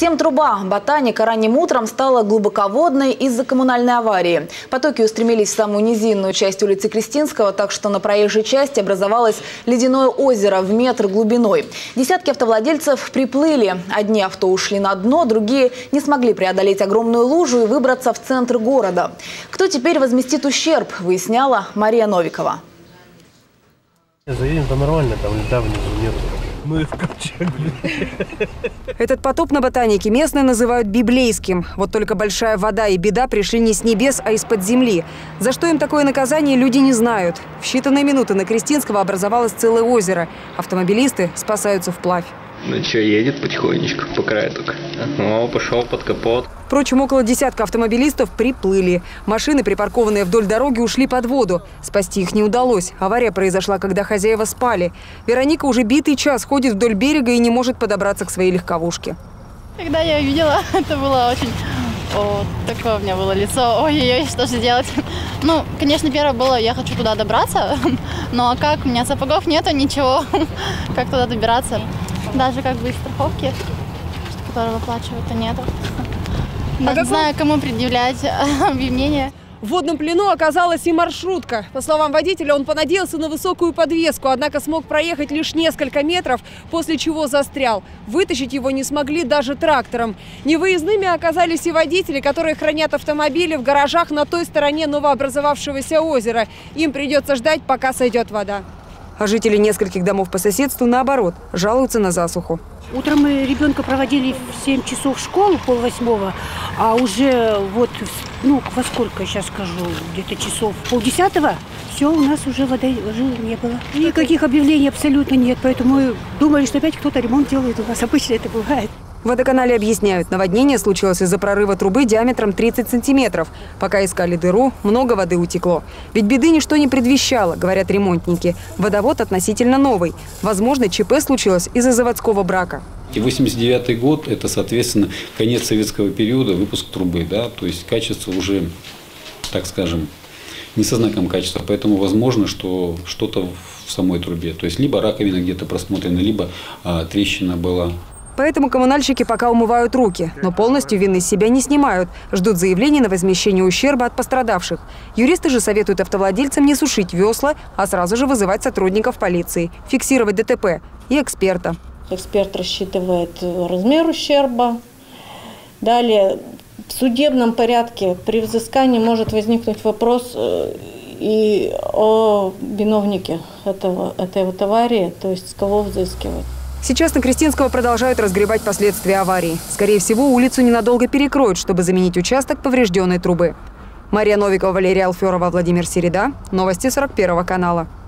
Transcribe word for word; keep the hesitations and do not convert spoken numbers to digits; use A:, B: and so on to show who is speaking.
A: Всем труба. Ботаника ранним утром стала глубоководной из-за коммунальной аварии. Потоки устремились в самую низинную часть улицы Крестинского, так что на проезжей части образовалось ледяное озеро в метр глубиной. Десятки автовладельцев приплыли. Одни авто ушли на дно, другие не смогли преодолеть огромную лужу и выбраться в центр города. Кто теперь возместит ущерб, выясняла Мария Новикова.
B: Заедем, там нормально, там льда внизу нет. Ну это ковчег, блин.
C: Этот потоп на Ботанике местные называют библейским. Вот только большая вода и беда пришли не с небес, а из-под земли. За что им такое наказание, люди не знают. В считанные минуты на Крестинского образовалось целое озеро. Автомобилисты спасаются вплавь.
D: Ну что, едет потихонечку, по краю только. О, пошел под капот.
C: Впрочем, около десятка автомобилистов приплыли. Машины, припаркованные вдоль дороги, ушли под воду. Спасти их не удалось. Авария произошла, когда хозяева спали. Вероника уже битый час ходит вдоль берега и не может подобраться к своей легковушке.
E: Когда я увидела, это было очень... О, такое у меня было лицо. Ой-ой-ой, что же делать? Ну, конечно, первое было, я хочу туда добраться. Но а как? У меня сапогов нету, ничего. Как туда добираться? Даже как бы и страховки, которую выплачивают-то нету. А не знаю, кому предъявлять объявление.
C: В водном плену оказалась и маршрутка. По словам водителя, он понадеялся на высокую подвеску, однако смог проехать лишь несколько метров, после чего застрял. Вытащить его не смогли даже трактором. Невыездными оказались и водители, которые хранят автомобили в гаражах на той стороне новообразовавшегося озера. Им придется ждать, пока сойдет вода. А жители нескольких домов по соседству, наоборот, жалуются на засуху.
F: Утром мы ребенка проводили в семь часов в школу, полвосьмого, а уже вот, ну, во сколько, сейчас скажу, где-то часов полдесятого, все, у нас уже воды уже не было. Никаких объявлений абсолютно нет, поэтому мы думали, что опять кто-то ремонт делает. У нас обычно это бывает.
C: В водоканале объясняют, наводнение случилось из-за прорыва трубы диаметром тридцать сантиметров. Пока искали дыру, много воды утекло. Ведь беды ничто не предвещало, говорят ремонтники. Водовод относительно новый. Возможно, ЧП случилось из-за заводского брака.
G: восемьдесят девятый год – это, соответственно, конец советского периода, выпуск трубы. Да? То есть качество уже, так скажем, не со знаком качества. Поэтому возможно, что что-то в самой трубе. То есть либо раковина где-то просмотрена, либо а, трещина была.
C: Поэтому коммунальщики пока умывают руки, но полностью вины с себя не снимают. Ждут заявлений на возмещение ущерба от пострадавших. Юристы же советуют автовладельцам не сушить весла, а сразу же вызывать сотрудников полиции, фиксировать ДТП и эксперта.
H: Эксперт рассчитывает размер ущерба. Далее, в судебном порядке при взыскании может возникнуть вопрос и о виновнике этого, этой вот аварии, то есть с кого взыскивать.
C: Сейчас на Крестинского продолжают разгребать последствия аварии. Скорее всего, улицу ненадолго перекроют, чтобы заменить участок поврежденной трубы. Мария Новикова, Валерия Алферова, Владимир Середа. Новости сорок первого канала.